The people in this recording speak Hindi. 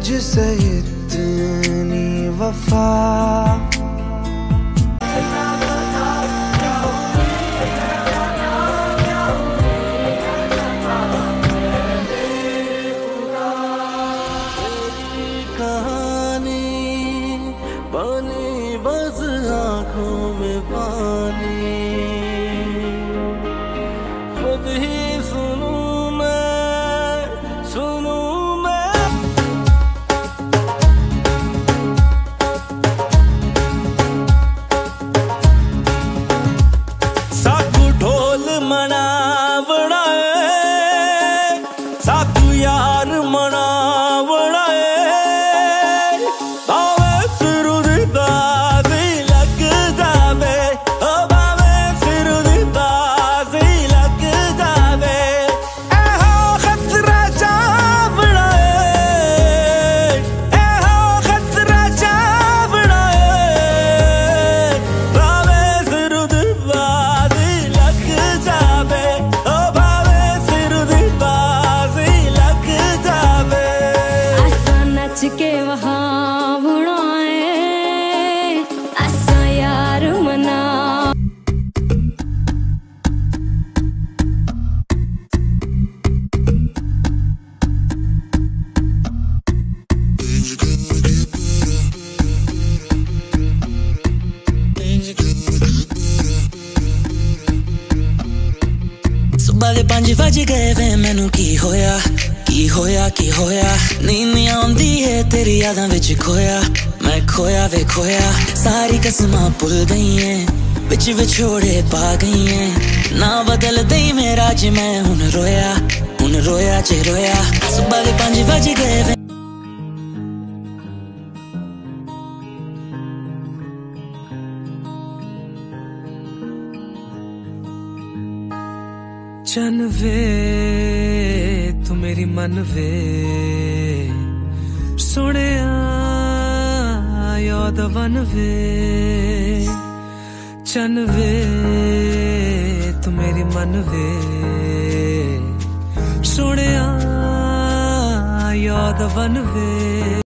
तुझसे इतनी वफा। कहानी पानी बस आँखों में पानी, खुद ही सुनूं मैं साकू ढोल मनावड़ा है, साकू यार मनावड़ा है, आवे सिरू दी बाजी लग जावे, ओ बावे सिरू दी बाजी लग जावे। एहो खतरा चावड़ा है, एहो खतरा चावड़ा है, बावे सिरू दी बाजी लग जावे, ओ बावे सिरू दी बाजी लग जावे। आसा नच के वहाँ बुढ़ाए, आसा यार मना। सुबह के 5 बज गए वे, मैनू की होया की होया की होया। नींद नहीं आउंदी है तेरी यादां विच खोया, मैं खोया वे खोया। सारी कसमां भुल गई हैं, विच विछोड़े पा गई हैं। ना बदल दई मेरा ज मैं हुन रोया च रोया। सुबह के 5 बज गए वे। चन वे तू मेरी मन वे, सोने याद वन वे। चन वे तू मेरी मन वे, सोने याद वन वे।